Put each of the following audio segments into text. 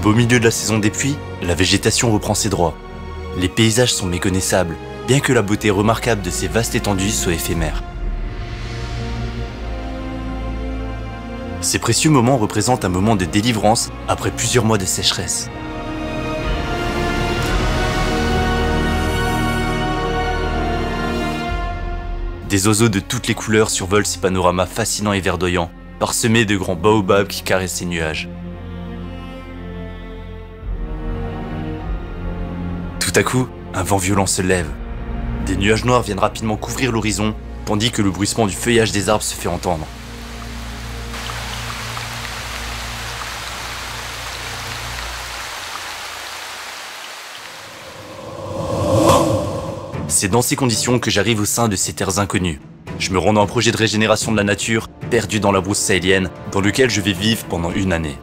beau milieu de la saison des pluies, la végétation reprend ses droits. Les paysages sont méconnaissables, bien que la beauté remarquable de ces vastes étendues soit éphémère. Ces précieux moments représentent un moment de délivrance après plusieurs mois de sécheresse. Des oiseaux de toutes les couleurs survolent ces panoramas fascinants et verdoyants, parsemés de grands baobabs qui caressent ces nuages. Tout à coup, un vent violent se lève. Des nuages noirs viennent rapidement couvrir l'horizon, tandis que le bruissement du feuillage des arbres se fait entendre. C'est dans ces conditions que j'arrive au sein de ces terres inconnues. Je me rends dans un projet de régénération de la nature, perdu dans la brousse sahélienne, dans lequel je vais vivre pendant une année.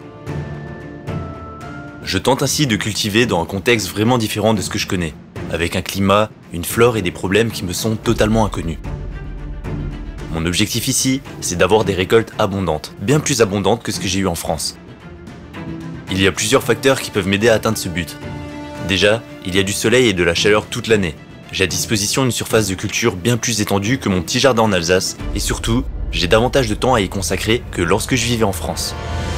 Je tente ainsi de cultiver dans un contexte vraiment différent de ce que je connais, avec un climat, une flore et des problèmes qui me sont totalement inconnus. Mon objectif ici, c'est d'avoir des récoltes abondantes, bien plus abondantes que ce que j'ai eu en France. Il y a plusieurs facteurs qui peuvent m'aider à atteindre ce but. Déjà, il y a du soleil et de la chaleur toute l'année. J'ai à disposition une surface de culture bien plus étendue que mon petit jardin en Alsace, et surtout, j'ai davantage de temps à y consacrer que lorsque je vivais en France.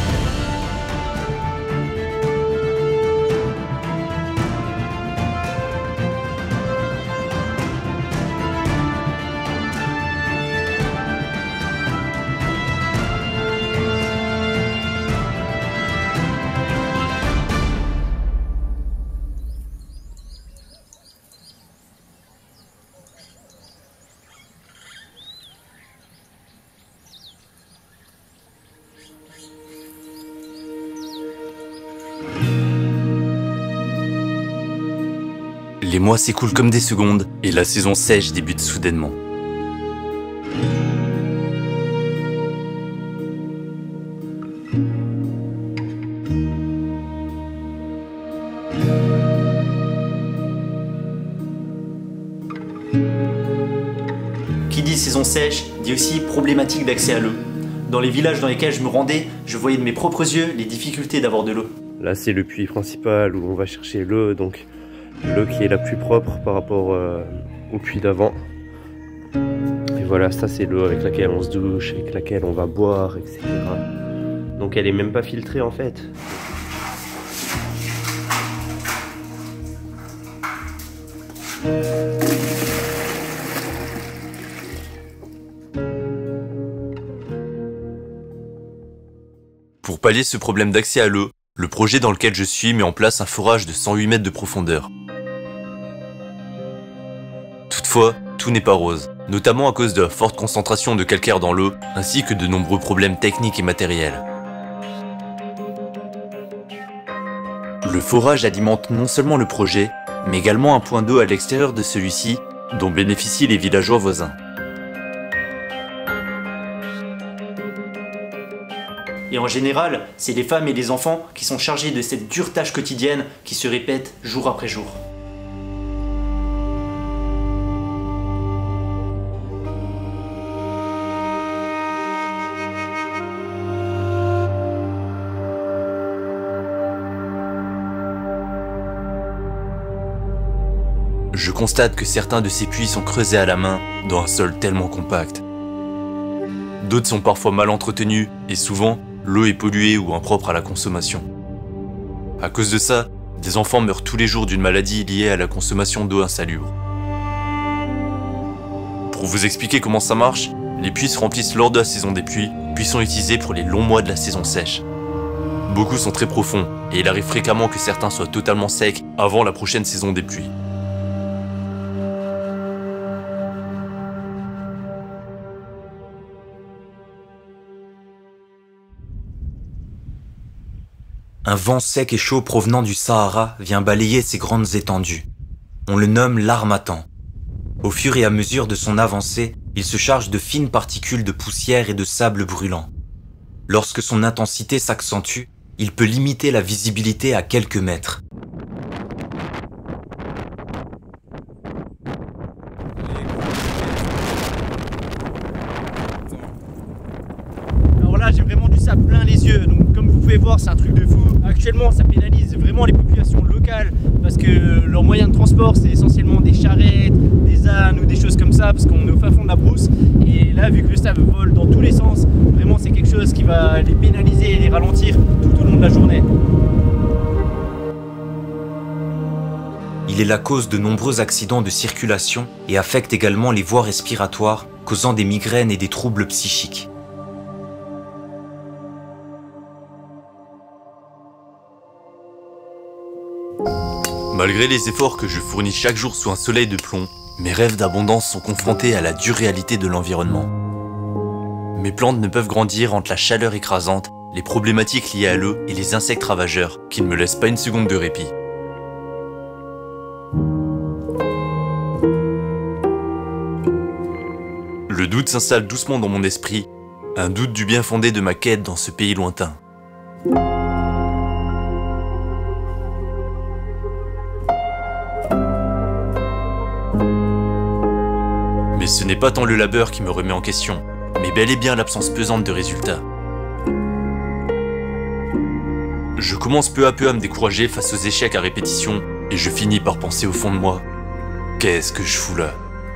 Les mois s'écoulent comme des secondes et la saison sèche débute soudainement. Qui dit saison sèche, dit aussi problématique d'accès à l'eau. Dans les villages dans lesquels je me rendais, je voyais de mes propres yeux les difficultés d'avoir de l'eau. Là c'est le puits principal où on va chercher l'eau, donc l'eau qui est la plus propre par rapport au puits d'avant. Et voilà, ça c'est l'eau avec laquelle on se douche, avec laquelle on va boire, etc. Donc elle est même pas filtrée en fait. Pour pallier ce problème d'accès à l'eau, le projet dans lequel je suis met en place un forage de 108 mètres de profondeur. Toutefois, tout n'est pas rose, notamment à cause de la forte concentration de calcaire dans l'eau, ainsi que de nombreux problèmes techniques et matériels. Le forage alimente non seulement le projet, mais également un point d'eau à l'extérieur de celui-ci, dont bénéficient les villageois voisins. Et en général, c'est les femmes et les enfants qui sont chargés de cette dure tâche quotidienne qui se répète jour après jour. Je constate que certains de ces puits sont creusés à la main dans un sol tellement compact. D'autres sont parfois mal entretenus et souvent, l'eau est polluée ou impropre à la consommation. À cause de ça, des enfants meurent tous les jours d'une maladie liée à la consommation d'eau insalubre. Pour vous expliquer comment ça marche, les puits se remplissent lors de la saison des pluies, puis sont utilisés pour les longs mois de la saison sèche. Beaucoup sont très profonds, et il arrive fréquemment que certains soient totalement secs avant la prochaine saison des pluies. Un vent sec et chaud provenant du Sahara vient balayer ces grandes étendues. On le nomme l'harmattan. Au fur et à mesure de son avancée, il se charge de fines particules de poussière et de sable brûlant. Lorsque son intensité s'accentue, il peut limiter la visibilité à quelques mètres. Alors là, j'ai vraiment du sable plein les yeux, donc comme vous pouvez pouvez voir, c'est un truc de fou. Actuellement, ça pénalise vraiment les populations locales parce que leurs moyens de transport, c'est essentiellement des charrettes, des ânes ou des choses comme ça, parce qu'on est au fin fond de la brousse. Et là, vu que le sable vole dans tous les sens, vraiment, c'est quelque chose qui va les pénaliser et les ralentir tout au long de la journée. Il est la cause de nombreux accidents de circulation et affecte également les voies respiratoires, causant des migraines et des troubles psychiques. Malgré les efforts que je fournis chaque jour sous un soleil de plomb, mes rêves d'abondance sont confrontés à la dure réalité de l'environnement. Mes plantes ne peuvent grandir entre la chaleur écrasante, les problématiques liées à l'eau et les insectes ravageurs qui ne me laissent pas une seconde de répit. Le doute s'installe doucement dans mon esprit, un doute du bien fondé de ma quête dans ce pays lointain. Mais ce n'est pas tant le labeur qui me remet en question, mais bel et bien l'absence pesante de résultats. Je commence peu à peu à me décourager face aux échecs à répétition, et je finis par penser au fond de moi, qu'est-ce que je fous là ?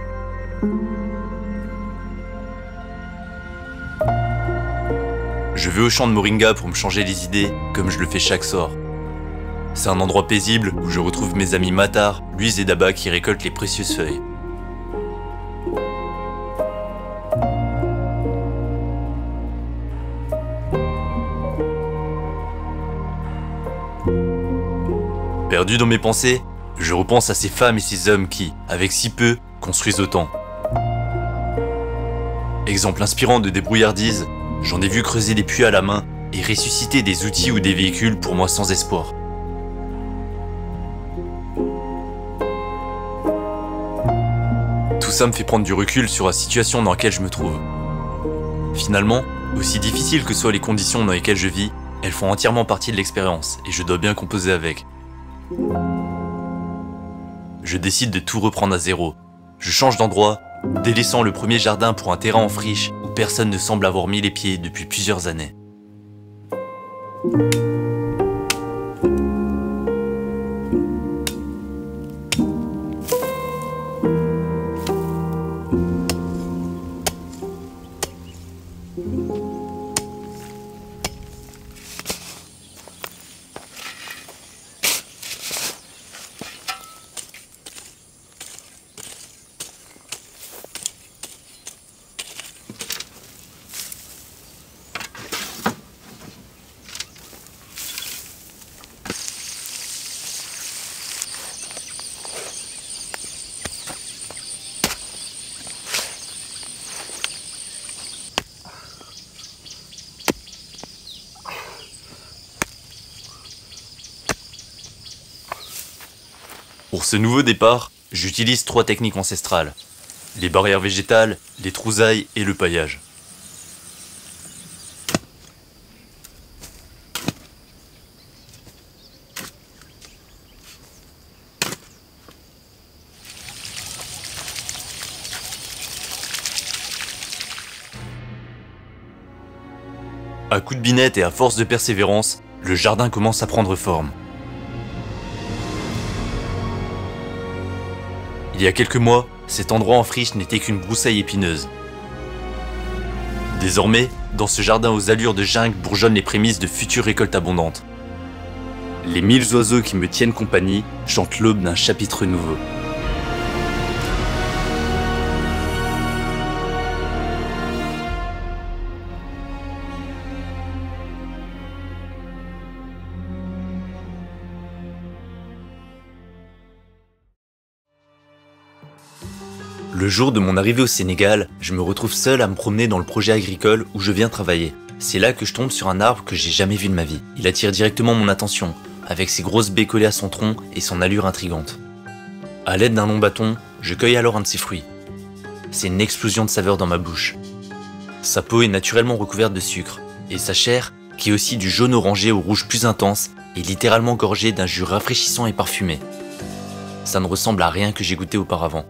Je vais au champ de moringa pour me changer les idées, comme je le fais chaque soir. C'est un endroit paisible où je retrouve mes amis Matar, Luis et Daba qui récoltent les précieuses feuilles. Perdu dans mes pensées, je repense à ces femmes et ces hommes qui, avec si peu, construisent autant. Exemple inspirant de débrouillardise, j'en ai vu creuser des puits à la main et ressusciter des outils ou des véhicules pour moi sans espoir. Tout ça me fait prendre du recul sur la situation dans laquelle je me trouve. Finalement, aussi difficiles que soient les conditions dans lesquelles je vis, elles font entièrement partie de l'expérience et je dois bien composer avec. Je décide de tout reprendre à zéro. Je change d'endroit, délaissant le premier jardin pour un terrain en friche où personne ne semble avoir mis les pieds depuis plusieurs années. Pour ce nouveau départ, j'utilise 3 techniques ancestrales. Les barrières végétales, les trousailles et le paillage. À coups de binette et à force de persévérance, le jardin commence à prendre forme. Il y a quelques mois, cet endroit en friche n'était qu'une broussaille épineuse. Désormais, dans ce jardin aux allures de jungle bourgeonnent les prémices de futures récoltes abondantes. Les 1000 oiseaux qui me tiennent compagnie chantent l'aube d'un chapitre nouveau. Le jour de mon arrivée au Sénégal, je me retrouve seul à me promener dans le projet agricole où je viens travailler. C'est là que je tombe sur un arbre que j'ai jamais vu de ma vie. Il attire directement mon attention, avec ses grosses baies collées à son tronc et son allure intrigante. À l'aide d'un long bâton, je cueille alors un de ses fruits. C'est une explosion de saveur dans ma bouche. Sa peau est naturellement recouverte de sucre, et sa chair, qui est aussi du jaune orangé au rouge plus intense, est littéralement gorgée d'un jus rafraîchissant et parfumé. Ça ne ressemble à rien que j'ai goûté auparavant.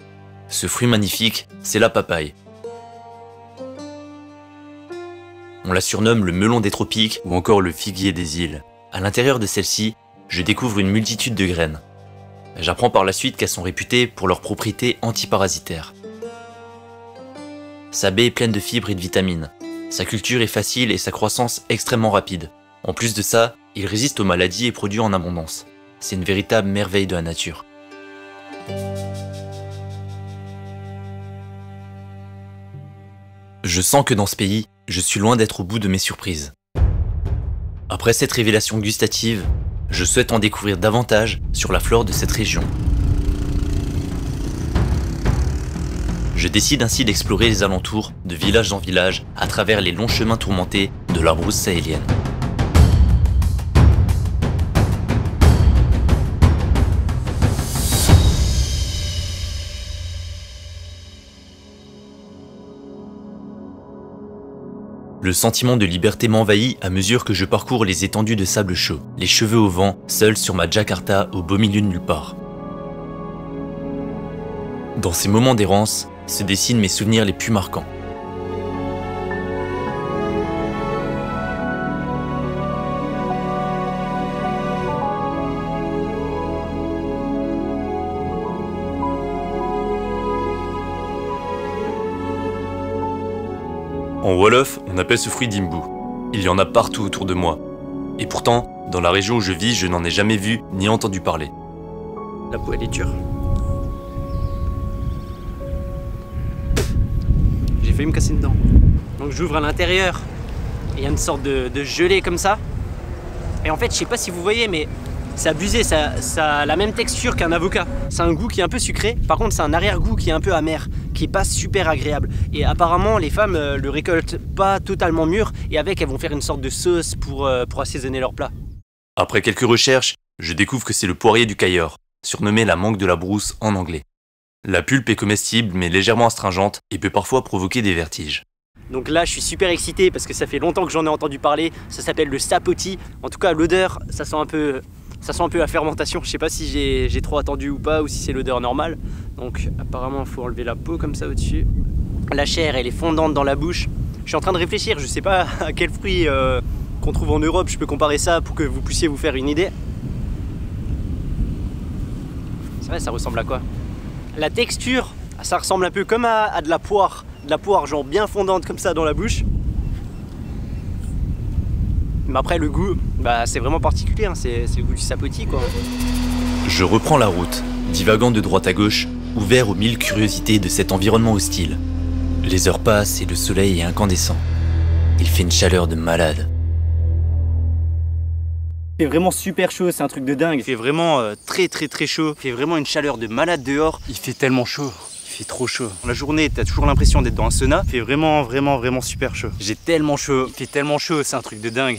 Ce fruit magnifique, c'est la papaye. On On la surnomme le melon des tropiques ou encore le figuier des îles. À l'intérieur de celle-ci, je découvre une multitude de graines. J'apprends par la suite qu'elles sont réputées pour leurs propriétés antiparasitaires. Sa baie est pleine de fibres et de vitamines. Sa culture est facile et sa croissance extrêmement rapide. En plus de ça, il résiste aux maladies et produit en abondance. C'est une véritable merveille de la nature. Je sens que dans ce pays, je suis loin d'être au bout de mes surprises. Après cette révélation gustative, je souhaite en découvrir davantage sur la flore de cette région. Je décide ainsi d'explorer les alentours, de village en village, à travers les longs chemins tourmentés de la brousse sahélienne. Le sentiment de liberté m'envahit à mesure que je parcours les étendues de sable chaud, les cheveux au vent, seul sur ma Jakarta au beau milieu de nulle part. Dans ces moments d'errance, se dessinent mes souvenirs les plus marquants. En Wolof, on appelle ce fruit d'imbu. Il y en a partout autour de moi. Et pourtant, dans la région où je vis, je n'en ai jamais vu ni entendu parler. La peau elle est dure. J'ai failli me casser une dent. Donc j'ouvre à l'intérieur. Et il y a une sorte de gelée comme ça. Et en fait, je sais pas si vous voyez, mais c'est abusé, ça a la même texture qu'un avocat. C'est un goût qui est un peu sucré, par contre c'est un arrière-goût qui est un peu amer, qui est pas super agréable. Et apparemment les femmes le récoltent pas totalement mûr et avec elles vont faire une sorte de sauce pour assaisonner leur plat. Après quelques recherches, je découvre que c'est le poirier du Cayor, surnommé la mangue de la brousse en anglais. La pulpe est comestible mais légèrement astringente et peut parfois provoquer des vertiges. Donc là je suis super excité parce que ça fait longtemps que j'en ai entendu parler, ça s'appelle le sapoti. En tout cas l'odeur, ça sent un peu la fermentation, je sais pas si j'ai trop attendu ou pas ou si c'est l'odeur normale. Donc apparemment il faut enlever la peau comme ça au-dessus. La chair elle est fondante dans la bouche. Je suis en train de réfléchir, je sais pas à quel fruit qu'on trouve en Europe je peux comparer ça pour que vous puissiez vous faire une idée. C'est vrai, ça ressemble à quoi? La texture, ça ressemble un peu comme à de la poire genre bien fondante comme ça dans la bouche. Mais après le goût, bah, c'est vraiment particulier, hein. C'est le goût du sapoti quoi. Je reprends la route, divagant de droite à gauche, ouvert aux mille curiosités de cet environnement hostile. Les heures passent et le soleil est incandescent. Il fait une chaleur de malade. Il fait vraiment super chaud, c'est un truc de dingue. Il fait vraiment très chaud. Il fait vraiment une chaleur de malade dehors. Il fait tellement chaud. Il fait trop chaud. La journée, t'as toujours l'impression d'être dans un sauna. Il fait vraiment super chaud. J'ai tellement chaud. Il fait tellement chaud, c'est un truc de dingue.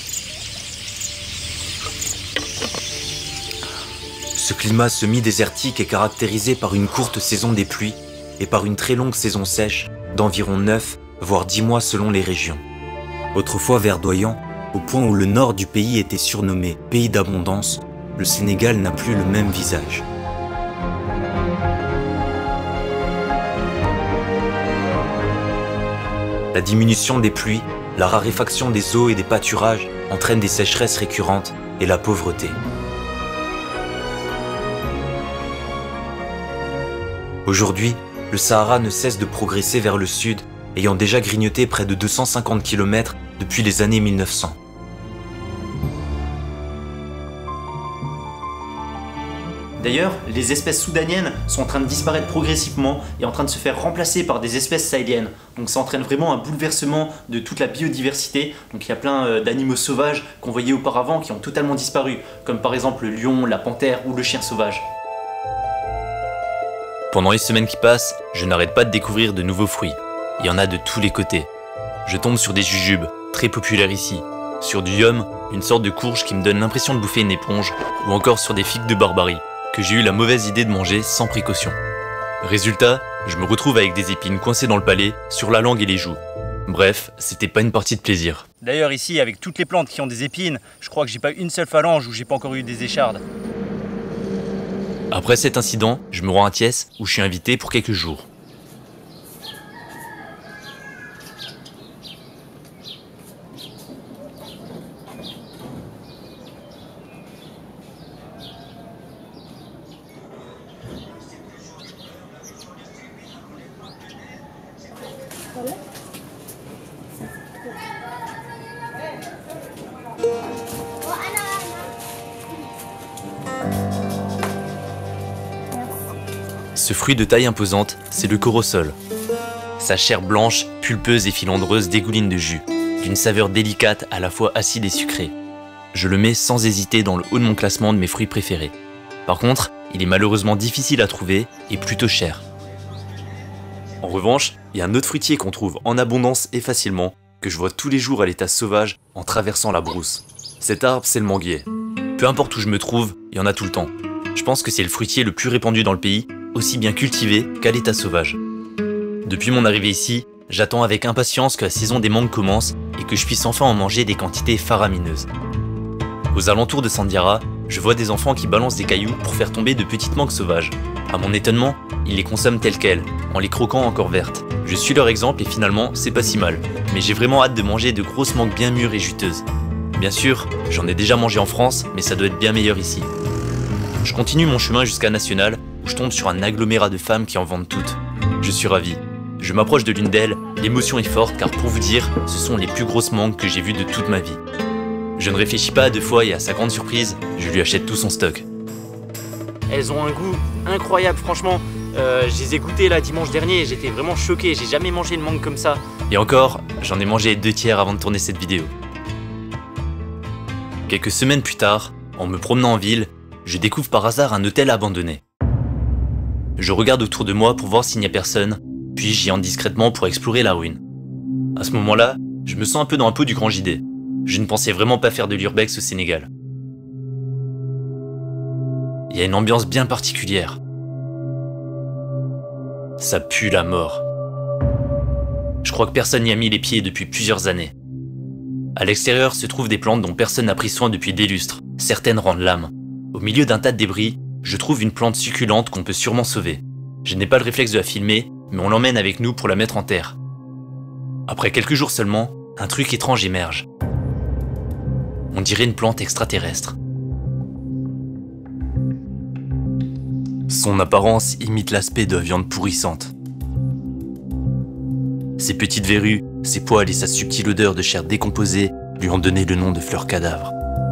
Ce climat semi-désertique est caractérisé par une courte saison des pluies et par une très longue saison sèche d'environ 9 voire 10 mois selon les régions. Autrefois verdoyant, au point où le nord du pays était surnommé pays d'abondance, le Sénégal n'a plus le même visage. La diminution des pluies, la raréfaction des eaux et des pâturages entraînent des sécheresses récurrentes et la pauvreté. Aujourd'hui, le Sahara ne cesse de progresser vers le sud, ayant déjà grignoté près de 250 km depuis les années 1900. D'ailleurs, les espèces soudaniennes sont en train de disparaître progressivement et en train de se faire remplacer par des espèces sahéliennes. Donc ça entraîne vraiment un bouleversement de toute la biodiversité. Donc il y a plein d'animaux sauvages qu'on voyait auparavant qui ont totalement disparu, comme par exemple le lion, la panthère ou le chien sauvage. Pendant les semaines qui passent, je n'arrête pas de découvrir de nouveaux fruits. Il y en a de tous les côtés. Je tombe sur des jujubes, très populaires ici, sur du yum, une sorte de courge qui me donne l'impression de bouffer une éponge, ou encore sur des figues de Barbarie, que j'ai eu la mauvaise idée de manger sans précaution. Résultat, je me retrouve avec des épines coincées dans le palais, sur la langue et les joues. Bref, c'était pas une partie de plaisir. D'ailleurs ici, avec toutes les plantes qui ont des épines, je crois que j'ai pas une seule phalange où j'ai pas encore eu des échardes. Après cet incident, je me rends à Thiès où je suis invité pour quelques jours. Ce fruit de taille imposante, c'est le corosol. Sa chair blanche, pulpeuse et filandreuse dégouline de jus, d'une saveur délicate à la fois acide et sucrée. Je le mets sans hésiter dans le haut de mon classement de mes fruits préférés. Par contre, il est malheureusement difficile à trouver et plutôt cher. En revanche, il y a un autre fruitier qu'on trouve en abondance et facilement, que je vois tous les jours à l'état sauvage en traversant la brousse. Cet arbre, c'est le manguier. Peu importe où je me trouve, il y en a tout le temps. Je pense que c'est le fruitier le plus répandu dans le pays, aussi bien cultivé qu'à l'état sauvage. Depuis mon arrivée ici, j'attends avec impatience que la saison des mangues commence et que je puisse enfin en manger des quantités faramineuses. Aux alentours de Sandiara, je vois des enfants qui balancent des cailloux pour faire tomber de petites mangues sauvages. À mon étonnement, ils les consomment telles quelles, en les croquant encore vertes. Je suis leur exemple et finalement, c'est pas si mal. Mais j'ai vraiment hâte de manger de grosses mangues bien mûres et juteuses. Bien sûr, j'en ai déjà mangé en France, mais ça doit être bien meilleur ici. Je continue mon chemin jusqu'à National, où je tombe sur un agglomérat de femmes qui en vendent toutes. Je suis ravi. Je m'approche de l'une d'elles, l'émotion est forte car pour vous dire, ce sont les plus grosses mangues que j'ai vues de toute ma vie. Je ne réfléchis pas à deux fois et à sa grande surprise, je lui achète tout son stock. Elles ont un goût incroyable, franchement. Je les ai goûtées là dimanche dernier et j'étais vraiment choqué. J'ai jamais mangé une mangue comme ça. Et encore, j'en ai mangé 2/3 avant de tourner cette vidéo. Quelques semaines plus tard, en me promenant en ville, je découvre par hasard un hôtel abandonné. Je regarde autour de moi pour voir s'il n'y a personne, puis j'y entre discrètement pour explorer la ruine. À ce moment-là, je me sens un peu dans un pot du grand JD. Je ne pensais vraiment pas faire de l'urbex au Sénégal. Il y a une ambiance bien particulière. Ça pue la mort. Je crois que personne n'y a mis les pieds depuis plusieurs années. À l'extérieur se trouvent des plantes dont personne n'a pris soin depuis des lustres. Certaines rendent l'âme. Au milieu d'un tas de débris, je trouve une plante succulente qu'on peut sûrement sauver. Je n'ai pas le réflexe de la filmer, mais on l'emmène avec nous pour la mettre en terre. Après quelques jours seulement, un truc étrange émerge. On dirait une plante extraterrestre. Son apparence imite l'aspect de viande pourrissante. Ses petites verrues, ses poils et sa subtile odeur de chair décomposée lui ont donné le nom de fleur cadavre.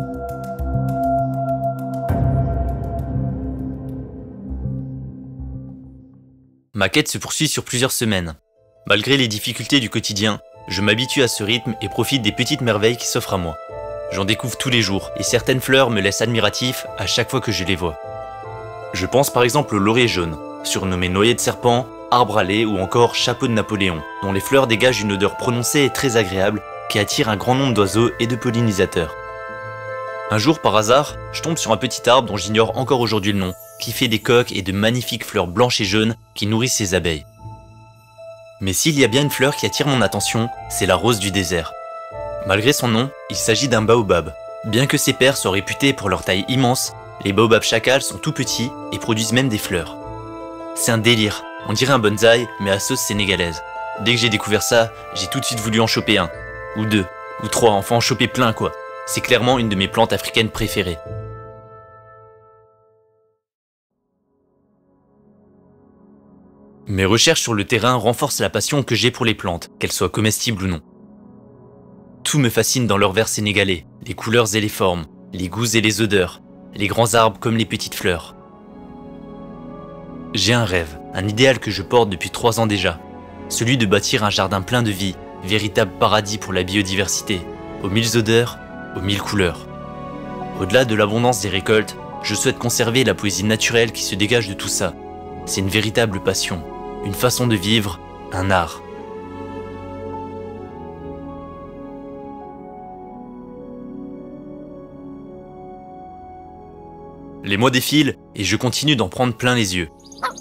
Ma quête se poursuit sur plusieurs semaines. Malgré les difficultés du quotidien, je m'habitue à ce rythme et profite des petites merveilles qui s'offrent à moi. J'en découvre tous les jours, et certaines fleurs me laissent admiratif à chaque fois que je les vois. Je pense par exemple au laurier jaune, surnommé noyer de serpent, arbre à lait ou encore chapeau de Napoléon, dont les fleurs dégagent une odeur prononcée et très agréable qui attire un grand nombre d'oiseaux et de pollinisateurs. Un jour, par hasard, je tombe sur un petit arbre dont j'ignore encore aujourd'hui le nom, qui fait des coques et de magnifiques fleurs blanches et jaunes qui nourrissent ses abeilles. Mais s'il y a bien une fleur qui attire mon attention, c'est la rose du désert. Malgré son nom, il s'agit d'un baobab. Bien que ses pairs soient réputés pour leur taille immense, les baobabs chacals sont tout petits et produisent même des fleurs. C'est un délire, on dirait un bonsaï mais à sauce sénégalaise. Dès que j'ai découvert ça, j'ai tout de suite voulu en choper un, ou deux, ou trois, enfin en choper plein quoi. C'est clairement une de mes plantes africaines préférées. Mes recherches sur le terrain renforcent la passion que j'ai pour les plantes, qu'elles soient comestibles ou non. Tout me fascine dans leur vert sénégalais, les couleurs et les formes, les goûts et les odeurs, les grands arbres comme les petites fleurs. J'ai un rêve, un idéal que je porte depuis 3 ans déjà, celui de bâtir un jardin plein de vie, véritable paradis pour la biodiversité, aux 1000 odeurs, aux 1000 couleurs. Au-delà de l'abondance des récoltes, je souhaite conserver la poésie naturelle qui se dégage de tout ça. C'est une véritable passion, une façon de vivre, un art. Les mois défilent et je continue d'en prendre plein les yeux.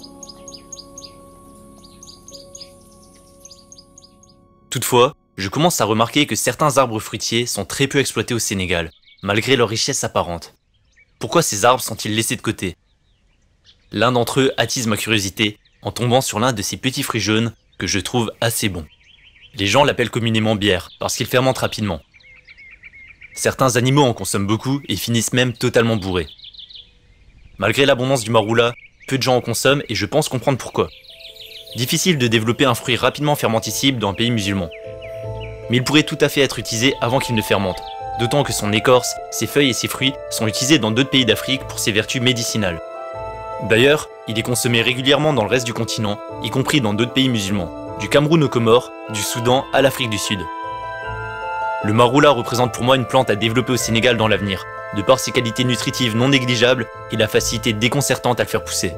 Toutefois, je commence à remarquer que certains arbres fruitiers sont très peu exploités au Sénégal, malgré leur richesse apparente. Pourquoi ces arbres sont-ils laissés de côté? L'un d'entre eux attise ma curiosité en tombant sur l'un de ces petits fruits jaunes que je trouve assez bon. Les gens l'appellent communément bière parce qu'il fermente rapidement. Certains animaux en consomment beaucoup et finissent même totalement bourrés. Malgré l'abondance du maroula, peu de gens en consomment et je pense comprendre pourquoi. Difficile de développer un fruit rapidement fermenticible dans un pays musulman. Mais il pourrait tout à fait être utilisé avant qu'il ne fermente, d'autant que son écorce, ses feuilles et ses fruits sont utilisés dans d'autres pays d'Afrique pour ses vertus médicinales. D'ailleurs, il est consommé régulièrement dans le reste du continent, y compris dans d'autres pays musulmans, du Cameroun aux Comores, du Soudan à l'Afrique du Sud. Le maroula représente pour moi une plante à développer au Sénégal dans l'avenir, de par ses qualités nutritives non négligeables et la facilité déconcertante à le faire pousser.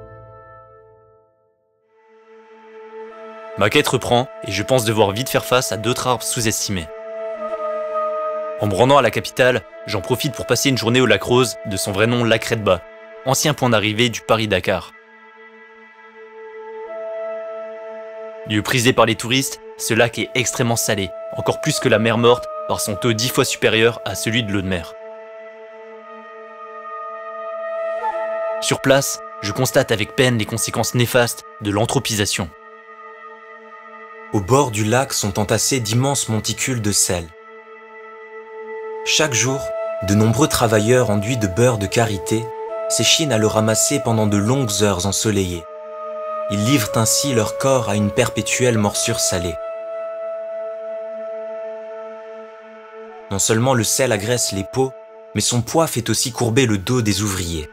Ma quête reprend et je pense devoir vite faire face à d'autres arbres sous-estimés. En me rendant à la capitale, j'en profite pour passer une journée au lac Rose, de son vrai nom lac Redba, ancien point d'arrivée du Paris-Dakar. Lieu prisé par les touristes, ce lac est extrêmement salé, encore plus que la mer Morte, par son taux 10 fois supérieur à celui de l'eau de mer. Sur place, je constate avec peine les conséquences néfastes de l'anthropisation. Au bord du lac sont entassés d'immenses monticules de sel. Chaque jour, de nombreux travailleurs enduits de beurre de karité s'échinent à le ramasser pendant de longues heures ensoleillées. Ils livrent ainsi leur corps à une perpétuelle morsure salée. Non seulement le sel agresse les peaux, mais son poids fait aussi courber le dos des ouvriers.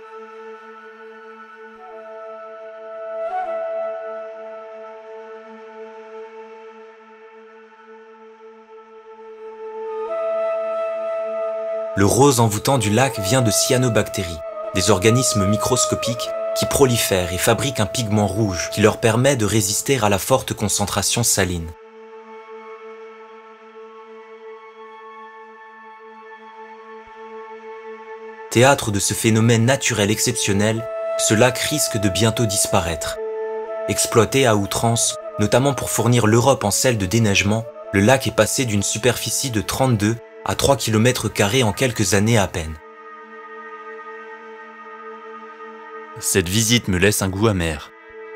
Le rose envoûtant du lac vient de cyanobactéries, des organismes microscopiques qui prolifèrent et fabriquent un pigment rouge qui leur permet de résister à la forte concentration saline. Théâtre de ce phénomène naturel exceptionnel, ce lac risque de bientôt disparaître. Exploité à outrance, notamment pour fournir l'Europe en sel de déneigement, le lac est passé d'une superficie de 32 à 3 km² en quelques années à peine. Cette visite me laisse un goût amer.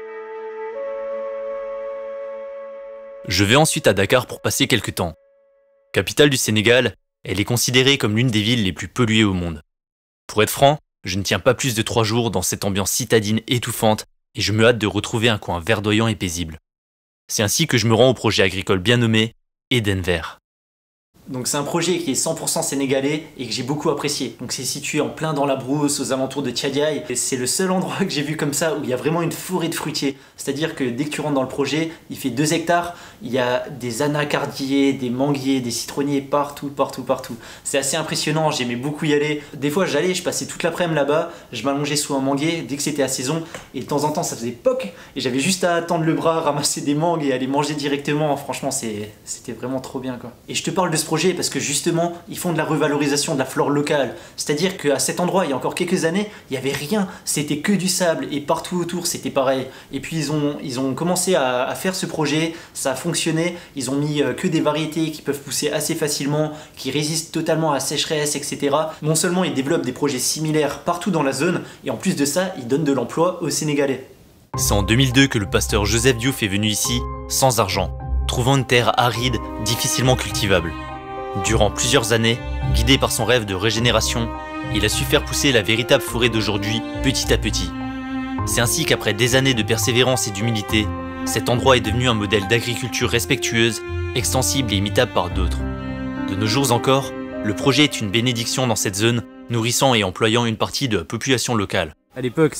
Je vais ensuite à Dakar pour passer quelques temps. Capitale du Sénégal, elle est considérée comme l'une des villes les plus polluées au monde. Pour être franc, je ne tiens pas plus de 3 jours dans cette ambiance citadine étouffante et je me hâte de retrouver un coin verdoyant et paisible. C'est ainsi que je me rends au projet agricole bien nommé Eden Vert. Donc c'est un projet qui est 100% sénégalais et que j'ai beaucoup apprécié. Donc c'est situé en plein dans la brousse, aux alentours de Thiadiaye. Et c'est le seul endroit que j'ai vu comme ça où il y a vraiment une forêt de fruitiers. C'est-à-dire que dès que tu rentres dans le projet, il fait 2 hectares, il y a des anacardiers, des manguiers, des citronniers partout. C'est assez impressionnant, j'aimais beaucoup y aller. Des fois j'allais, je passais toute l'après-midi là-bas, je m'allongeais sous un manguier dès que c'était à saison et de temps en temps ça faisait poc et j'avais juste à tendre le bras, ramasser des mangues et aller manger directement. Franchement c'était vraiment trop bien quoi. Et je te parle de ce projet parce que justement ils font de la revalorisation de la flore locale, c'est-à-dire qu'à cet endroit il y a encore quelques années il n'y avait rien, c'était que du sable et partout autour c'était pareil. Et puis ils ont commencé à faire ce projet, ça a fonctionné, ils ont mis que des variétés qui peuvent pousser assez facilement, qui résistent totalement à la sécheresse, etc. Non seulement ils développent des projets similaires partout dans la zone et en plus de ça ils donnent de l'emploi aux Sénégalais. C'est en 2002 que le pasteur Joseph Diouf est venu ici, sans argent, trouvant une terre aride, difficilement cultivable. Durant plusieurs années, guidé par son rêve de régénération, il a su faire pousser la véritable forêt d'aujourd'hui petit à petit. C'est ainsi qu'après des années de persévérance et d'humilité, cet endroit est devenu un modèle d'agriculture respectueuse, extensible et imitable par d'autres. De nos jours encore, le projet est une bénédiction dans cette zone, nourrissant et employant une partie de la population locale. À l'époque,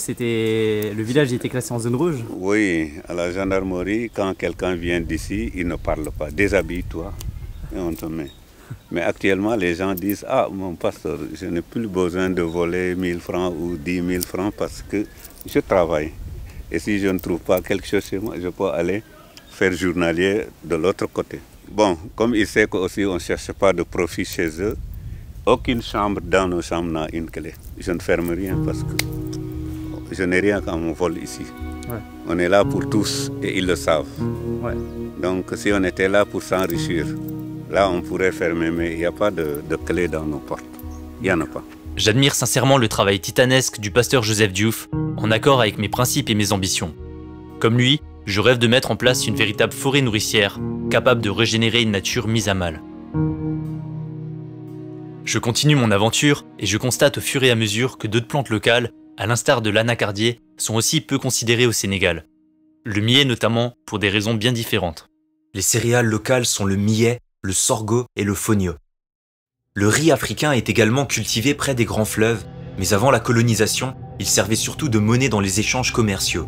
le village était classé en zone rouge. Oui, à la gendarmerie, quand quelqu'un vient d'ici, il ne parle pas. Déshabille-toi et on te met. Mais actuellement, les gens disent « Ah, mon pasteur, je n'ai plus besoin de voler 1000 francs ou 10 000 francs parce que je travaille. Et si je ne trouve pas quelque chose chez moi, je peux aller faire journalier de l'autre côté. » Bon, comme il sait qu'aussi on ne cherche pas de profit chez eux, aucune chambre dans nos chambres n'a une clé. Je ne ferme rien parce que je n'ai rien quand on vole ici. Ouais. On est là pour tous et ils le savent. Ouais. Donc si on était là pour s'enrichir, là on pourrait fermer, mais il n'y a pas de clé dans nos portes. Il n'y en a pas. J'admire sincèrement le travail titanesque du pasteur Joseph Diouf, en accord avec mes principes et mes ambitions. Comme lui, je rêve de mettre en place une véritable forêt nourricière, capable de régénérer une nature mise à mal. Je continue mon aventure et je constate au fur et à mesure que d'autres plantes locales, à l'instar de l'anacardier, sont aussi peu considérées au Sénégal. Le millet notamment, pour des raisons bien différentes. Les céréales locales sont le millet, le sorgho et le fonio. Le riz africain est également cultivé près des grands fleuves, mais avant la colonisation, il servait surtout de monnaie dans les échanges commerciaux.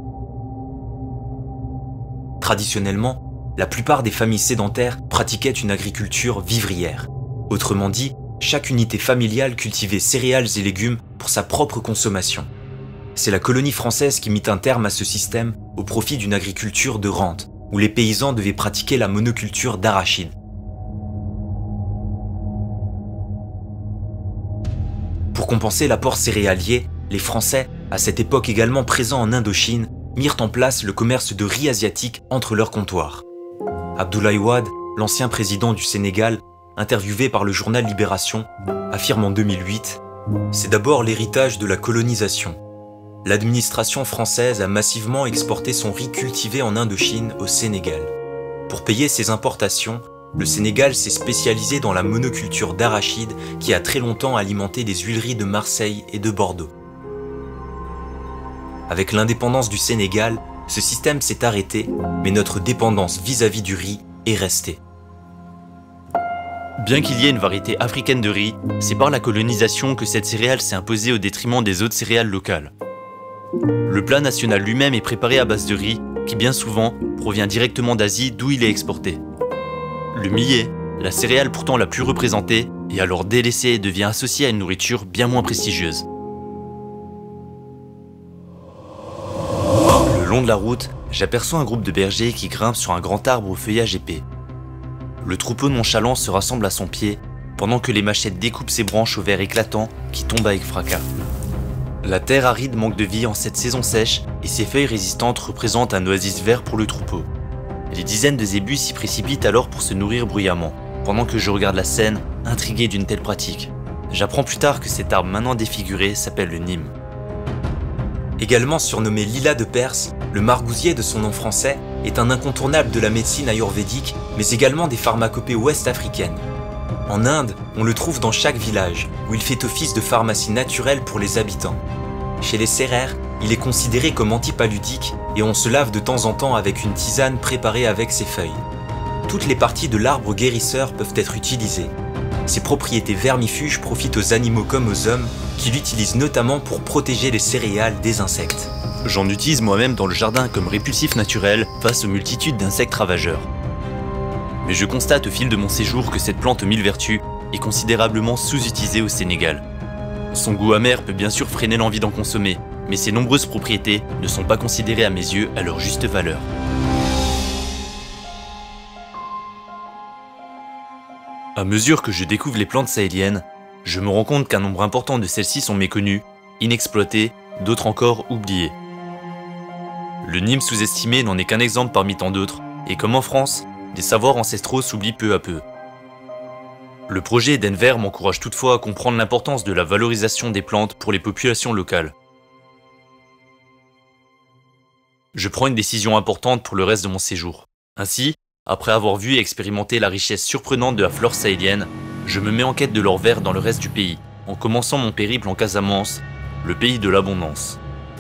Traditionnellement, la plupart des familles sédentaires pratiquaient une agriculture vivrière. Autrement dit, chaque unité familiale cultivait céréales et légumes pour sa propre consommation. C'est la colonie française qui mit un terme à ce système au profit d'une agriculture de rente, où les paysans devaient pratiquer la monoculture d'arachides. Pour compenser l'apport céréalier, les Français, à cette époque également présents en Indochine, mirent en place le commerce de riz asiatique entre leurs comptoirs. Abdoulaye Wade, l'ancien président du Sénégal, interviewé par le journal Libération, affirme en 2008 « C'est d'abord l'héritage de la colonisation. L'administration française a massivement exporté son riz cultivé en Indochine au Sénégal. Pour payer ses importations, le Sénégal s'est spécialisé dans la monoculture d'arachides qui a très longtemps alimenté des huileries de Marseille et de Bordeaux. Avec l'indépendance du Sénégal, ce système s'est arrêté, mais notre dépendance vis-à-vis du riz est restée. » Bien qu'il y ait une variété africaine de riz, c'est par la colonisation que cette céréale s'est imposée au détriment des autres céréales locales. Le plat national lui-même est préparé à base de riz, qui bien souvent provient directement d'Asie d'où il est exporté. Le millet, la céréale pourtant la plus représentée, est alors délaissée et devient associée à une nourriture bien moins prestigieuse. Le long de la route, j'aperçois un groupe de bergers qui grimpent sur un grand arbre au feuillage épais. Le troupeau nonchalant se rassemble à son pied, pendant que les machettes découpent ses branches au vert éclatant qui tombent avec fracas. La terre aride manque de vie en cette saison sèche et ses feuilles résistantes représentent un oasis vert pour le troupeau. Les dizaines de zébus s'y précipitent alors pour se nourrir bruyamment, pendant que je regarde la scène, intrigué d'une telle pratique. J'apprends plus tard que cet arbre maintenant défiguré s'appelle le nîmes. Également surnommé lilas de Perse, le margousier de son nom français est un incontournable de la médecine ayurvédique, mais également des pharmacopées ouest-africaines. En Inde, on le trouve dans chaque village, où il fait office de pharmacie naturelle pour les habitants. Chez les Sérères, il est considéré comme antipaludique et on se lave de temps en temps avec une tisane préparée avec ses feuilles. Toutes les parties de l'arbre guérisseur peuvent être utilisées. Ses propriétés vermifuges profitent aux animaux comme aux hommes, qui l'utilisent notamment pour protéger les céréales des insectes. J'en utilise moi-même dans le jardin comme répulsif naturel face aux multitudes d'insectes ravageurs. Mais je constate au fil de mon séjour que cette plante aux 1000 vertus est considérablement sous-utilisée au Sénégal. Son goût amer peut bien sûr freiner l'envie d'en consommer, mais ses nombreuses propriétés ne sont pas considérées à mes yeux à leur juste valeur. À mesure que je découvre les plantes sahéliennes, je me rends compte qu'un nombre important de celles-ci sont méconnues, inexploitées, d'autres encore oubliées. Le nîmes sous-estimé n'en est qu'un exemple parmi tant d'autres, et comme en France, des savoirs ancestraux s'oublient peu à peu. Le projet d'Enver m'encourage toutefois à comprendre l'importance de la valorisation des plantes pour les populations locales. Je prends une décision importante pour le reste de mon séjour. Ainsi, après avoir vu et expérimenté la richesse surprenante de la flore sahélienne, je me mets en quête de l'or vert dans le reste du pays, en commençant mon périple en Casamance, le pays de l'abondance.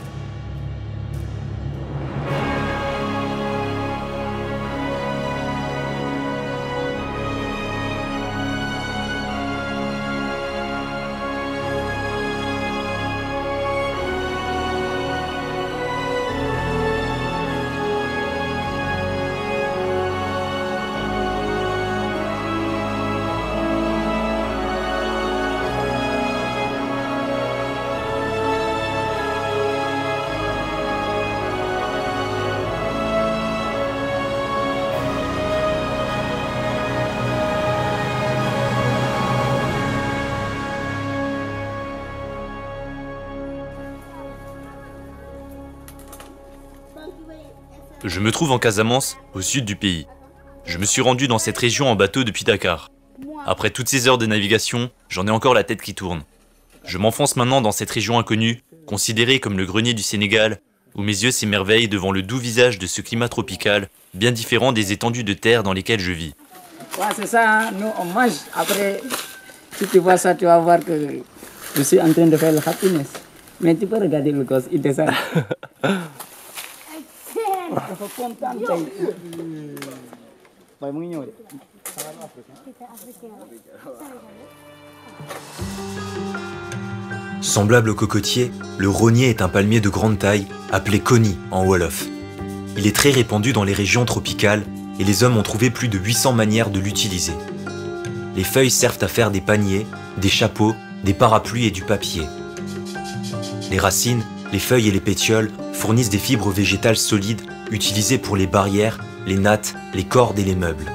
Je me trouve en Casamance, au sud du pays. Je me suis rendu dans cette région en bateau depuis Dakar. Après toutes ces heures de navigation, j'en ai encore la tête qui tourne. Je m'enfonce maintenant dans cette région inconnue, considérée comme le grenier du Sénégal, où mes yeux s'émerveillent devant le doux visage de ce climat tropical, bien différent des étendues de terre dans lesquelles je vis. Ouais, c'est ça, hein. Nous on mange. Après, si tu vois ça, tu vas voir que je suis en train de faire le happiness. Mais tu peux regarder le gosse, il descend. Semblable au cocotier, le rognier est un palmier de grande taille, appelé koni en wolof. Il est très répandu dans les régions tropicales et les hommes ont trouvé plus de 800 manières de l'utiliser. Les feuilles servent à faire des paniers, des chapeaux, des parapluies et du papier. Les racines, les feuilles et les pétioles fournissent des fibres végétales solides utilisées pour les barrières, les nattes, les cordes et les meubles.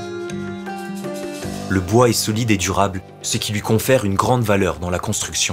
Le bois est solide et durable, ce qui lui confère une grande valeur dans la construction.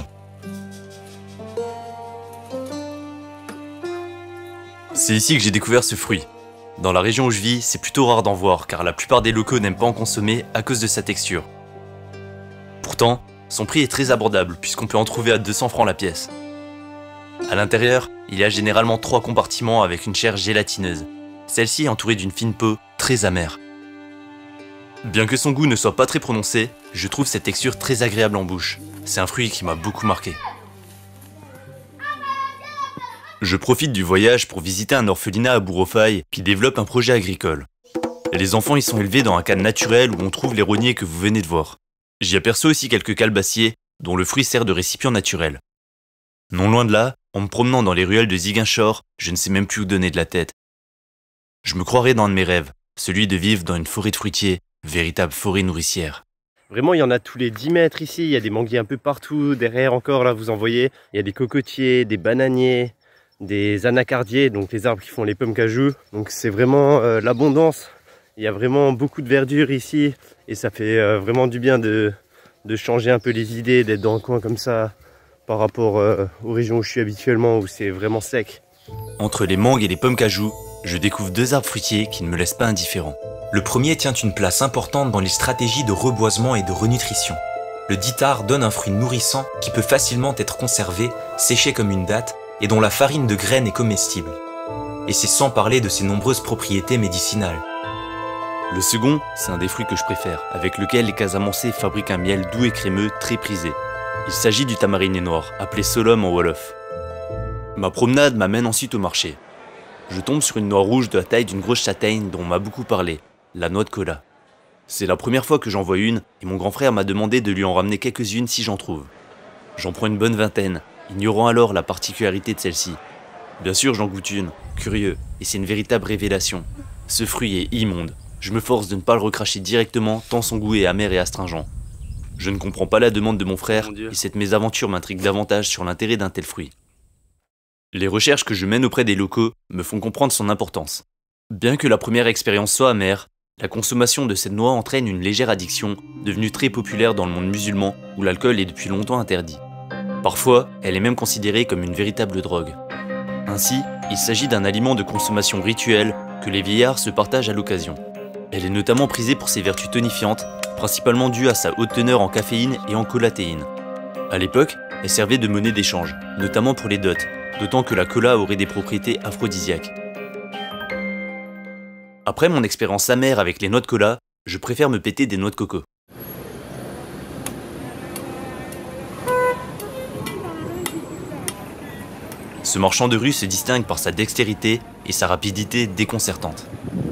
C'est ici que j'ai découvert ce fruit. Dans la région où je vis, c'est plutôt rare d'en voir car la plupart des locaux n'aiment pas en consommer à cause de sa texture. Pourtant, son prix est très abordable puisqu'on peut en trouver à 200 francs la pièce. À l'intérieur, il y a généralement 3 compartiments avec une chair gélatineuse. Celle-ci est entourée d'une fine peau très amère. Bien que son goût ne soit pas très prononcé, je trouve cette texture très agréable en bouche. C'est un fruit qui m'a beaucoup marqué. Je profite du voyage pour visiter un orphelinat à Bourg-au-Fail qui développe un projet agricole. Et les enfants y sont élevés dans un cadre naturel où on trouve les rogniers que vous venez de voir. J'y aperçois aussi quelques calebassiers dont le fruit sert de récipient naturel. Non loin de là, en me promenant dans les ruelles de Ziguinchor, je ne sais même plus où donner de la tête. Je me croirais dans un de mes rêves, celui de vivre dans une forêt de fruitiers, véritable forêt nourricière. Vraiment, il y en a tous les 10 mètres ici, il y a des manguiers un peu partout, derrière encore, là vous en voyez, il y a des cocotiers, des bananiers, des anacardiers, donc les arbres qui font les pommes cajou. Donc c'est vraiment l'abondance, il y a vraiment beaucoup de verdure ici, et ça fait vraiment du bien de changer un peu les idées, d'être dans un coin comme ça, par rapport aux régions où je suis habituellement, où c'est vraiment sec. Entre les mangues et les pommes cajou, je découvre 2 arbres fruitiers qui ne me laissent pas indifférent. Le premier tient une place importante dans les stratégies de reboisement et de renutrition. Le ditar donne un fruit nourrissant qui peut facilement être conservé, séché comme une date, et dont la farine de graines est comestible. Et c'est sans parler de ses nombreuses propriétés médicinales. Le second, c'est un des fruits que je préfère, avec lequel les Casamançais fabriquent un miel doux et crémeux très prisé. Il s'agit du tamarinier noir, appelé solum en wolof. Ma promenade m'amène ensuite au marché. Je tombe sur une noix rouge de la taille d'une grosse châtaigne dont on m'a beaucoup parlé, la noix de cola. C'est la première fois que j'en vois une, et mon grand frère m'a demandé de lui en ramener quelques-unes si j'en trouve. J'en prends une bonne vingtaine, ignorant alors la particularité de celle-ci. Bien sûr j'en goûte une, curieux, et c'est une véritable révélation. Ce fruit est immonde. Je me force de ne pas le recracher directement tant son goût est amer et astringent. Je ne comprends pas la demande de mon frère, et cette mésaventure m'intrigue davantage sur l'intérêt d'un tel fruit. Les recherches que je mène auprès des locaux me font comprendre son importance. Bien que la première expérience soit amère, la consommation de cette noix entraîne une légère addiction, devenue très populaire dans le monde musulman où l'alcool est depuis longtemps interdit. Parfois, elle est même considérée comme une véritable drogue. Ainsi, il s'agit d'un aliment de consommation rituelle que les vieillards se partagent à l'occasion. Elle est notamment prisée pour ses vertus tonifiantes, principalement dues à sa haute teneur en caféine et en colatéine. À l'époque, elle servait de monnaie d'échange, notamment pour les dots, d'autant que la cola aurait des propriétés aphrodisiaques. Après mon expérience amère avec les noix de cola, je préfère me péter des noix de coco. Ce marchand de rue se distingue par sa dextérité et sa rapidité déconcertante.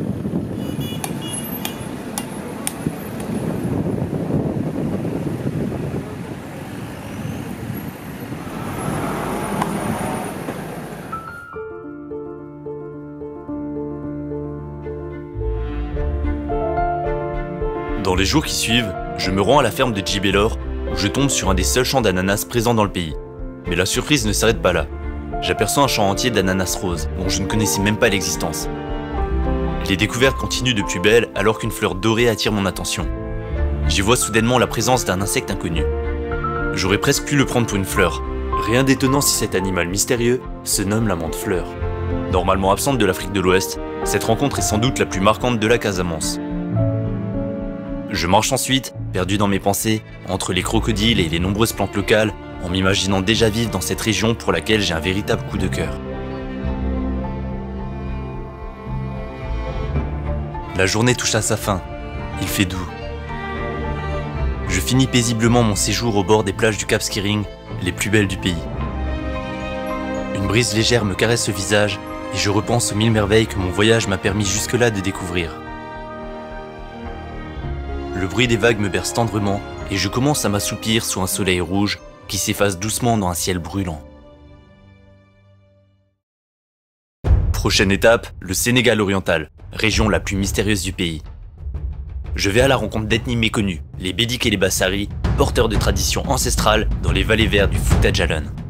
Dans les jours qui suivent, je me rends à la ferme de Djibelor où je tombe sur un des seuls champs d'ananas présents dans le pays. Mais la surprise ne s'arrête pas là. J'aperçois un champ entier d'ananas roses dont je ne connaissais même pas l'existence. Les découvertes continuent de plus belle alors qu'une fleur dorée attire mon attention. J'y vois soudainement la présence d'un insecte inconnu. J'aurais presque pu le prendre pour une fleur. Rien d'étonnant si cet animal mystérieux se nomme la menthe-fleur. Normalement absente de l'Afrique de l'Ouest, cette rencontre est sans doute la plus marquante de la Casamance. Je marche ensuite, perdu dans mes pensées, entre les crocodiles et les nombreuses plantes locales, en m'imaginant déjà vivre dans cette région pour laquelle j'ai un véritable coup de cœur. La journée touche à sa fin. Il fait doux. Je finis paisiblement mon séjour au bord des plages du Cap Skirring, les plus belles du pays. Une brise légère me caresse le visage et je repense aux 1000 merveilles que mon voyage m'a permis jusque-là de découvrir. Le bruit des vagues me berce tendrement et je commence à m'assoupir sous un soleil rouge qui s'efface doucement dans un ciel brûlant. Prochaine étape, le Sénégal oriental, région la plus mystérieuse du pays. Je vais à la rencontre d'ethnies méconnues, les Bédik et les Bassari, porteurs de traditions ancestrales dans les vallées vertes du Fouta Djallon.